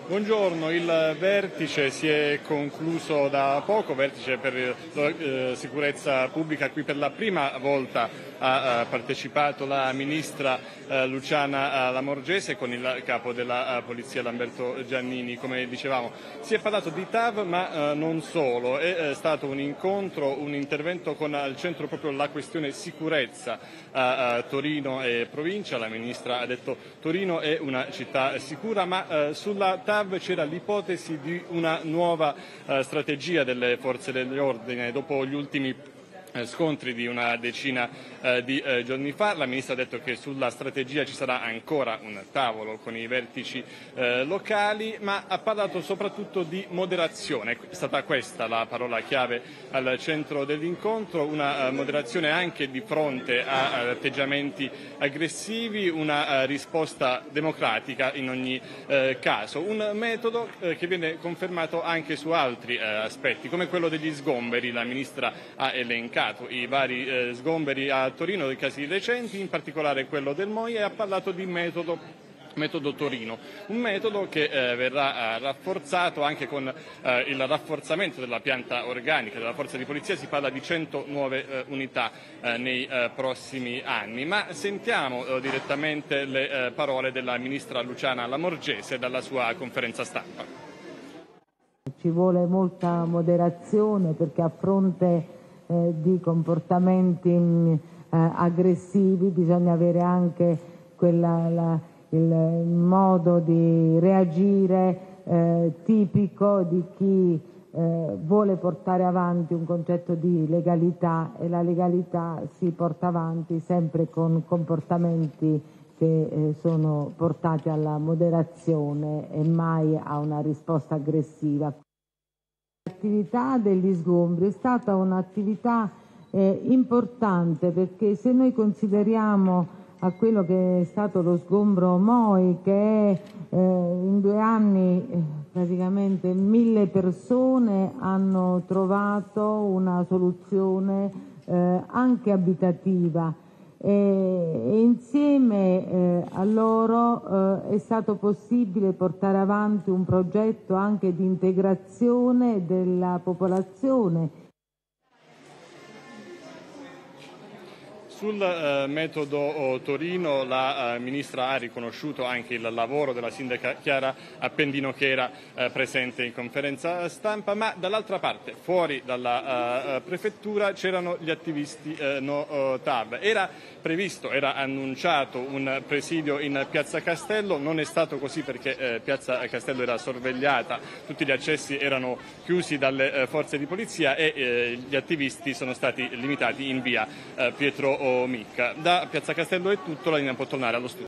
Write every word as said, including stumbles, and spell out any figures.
Buongiorno, il vertice si è concluso da poco, vertice per la eh, sicurezza pubblica a cui per la prima volta ha eh, partecipato la ministra eh, Luciana Lamorgese con il capo della eh, polizia Lamberto Giannini. Come dicevamo, si è parlato di T A V ma eh, non solo, è eh, stato un incontro, un intervento con al centro proprio la questione sicurezza a, a Torino e provincia. La ministra ha detto Torino è una città sicura, ma eh, sulla T A V c'era l'ipotesi di una nuova eh, strategia delle forze dell'ordine dopo gli ultimi scontri di una decina eh, di eh, giorni fa. La ministra ha detto che sulla strategia ci sarà ancora un tavolo con i vertici eh, locali, ma ha parlato soprattutto di moderazione. È stata questa la parola chiave al centro dell'incontro, una eh, moderazione anche di fronte a, a atteggiamenti aggressivi, una eh, risposta democratica in ogni eh, caso, un metodo eh, che viene confermato anche su altri eh, aspetti, come quello degli sgomberi. La ministra ha elencato i vari eh, sgomberi a Torino dei casi recenti, in particolare quello del M O I, e ha parlato di metodo metodo Torino, un metodo che eh, verrà eh, rafforzato anche con eh, il rafforzamento della pianta organica della forza di polizia. Si parla di cento nuove eh, unità eh, nei eh, prossimi anni, ma sentiamo eh, direttamente le eh, parole della ministra Luciana Lamorgese dalla sua conferenza stampa. Ci vuole molta moderazione perché a fronte Eh, di comportamenti eh, aggressivi bisogna avere anche quella, la, il modo di reagire eh, tipico di chi eh, vuole portare avanti un concetto di legalità, e la legalità si porta avanti sempre con comportamenti che eh, sono portati alla moderazione e mai a una risposta aggressiva. L'attività degli sgombri è stata un'attività eh, importante, perché se noi consideriamo a quello che è stato lo sgombro M O I, che è, eh, in due anni eh, praticamente mille persone hanno trovato una soluzione eh, anche abitativa. E, e insieme eh, a loro eh, è stato possibile portare avanti un progetto anche di integrazione della popolazione. Sul eh, metodo oh, Torino la eh, ministra ha riconosciuto anche il lavoro della sindaca Chiara Appendino, che era eh, presente in conferenza stampa, ma dall'altra parte, fuori dalla eh, prefettura, c'erano gli attivisti eh, no oh, T A V. Era previsto, era annunciato un presidio in Piazza Castello, non è stato così perché eh, Piazza Castello era sorvegliata, tutti gli accessi erano chiusi dalle eh, forze di polizia e eh, gli attivisti sono stati limitati in via eh, Pietro Micca. Da Piazza Castello è tutto, la linea può tornare allo studio.